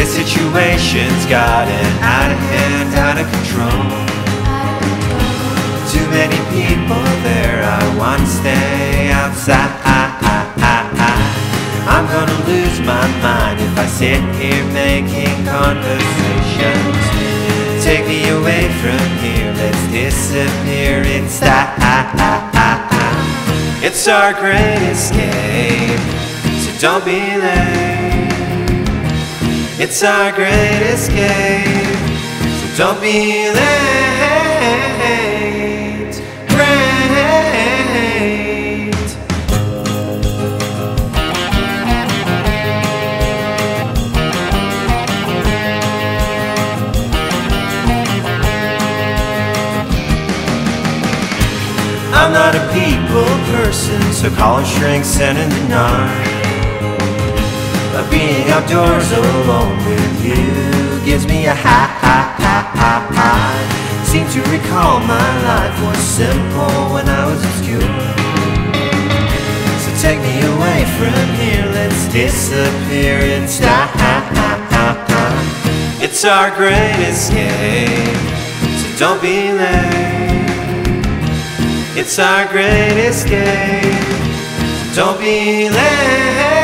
This situation's gotten out of hand, out of control. Too many people there, I want to stay outside. I'm gonna lose my mind if I sit here making conversations. Take me away from here, let's disappear in style. It's our great escape, so don't be late. It's our great escape, so don't be late. Great. I'm not a people person, so call it shrink, sending the narc. But being outdoors alone with you gives me a high. Seem to recall my life was simple when I was obscure. So take me away from here, let's disappear in style. It's our great escape, so don't be late. It's our great escape, so don't be late.